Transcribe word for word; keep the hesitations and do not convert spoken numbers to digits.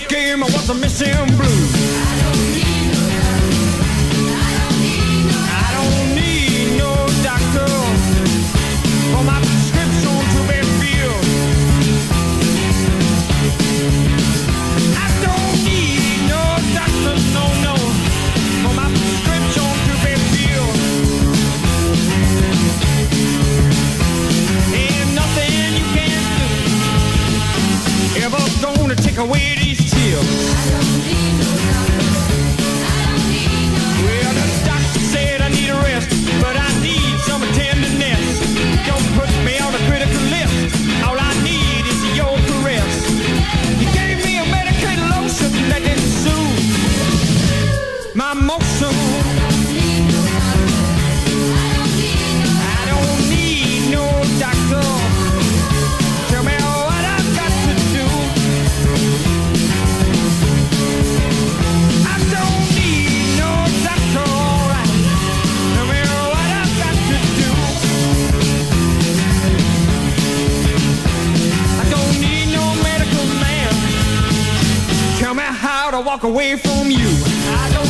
game was a missing blue. I don't need no doctor for my prescription to be filled. I don't need no doctor, no, no, for my prescription to be filled. Ain't nothing you can do ever gonna take away these tears. I don't need no doctor. I don't need no doctor. Well, the doctor said I need a rest, but I need some tenderness. Don't put me on a critical list. All I need is your caress. You gave me a medicated lotion that didn't soothe my motion. I don't need no doctor. Tell me what I've got to do. I don't need no doctor, alright. Tell me what I've got to do. I don't need no medical man. Tell me how to walk away from you. I don't